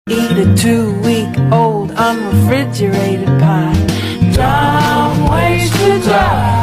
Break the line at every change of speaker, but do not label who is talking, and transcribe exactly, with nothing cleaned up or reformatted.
Eat a two-week-old unrefrigerated pie. Dumb ways to die.